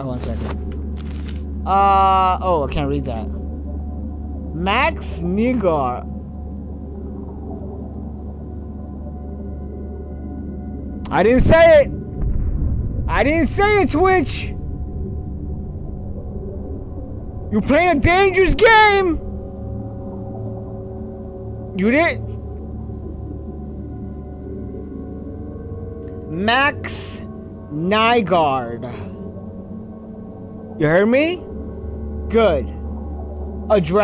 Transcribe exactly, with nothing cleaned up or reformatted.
Hold on a second. Uh, oh, I can't read that. Max Nygaard. I didn't say it. I didn't say it, Twitch. You're playing a dangerous game. You did. Max Nygaard. You heard me? Good. A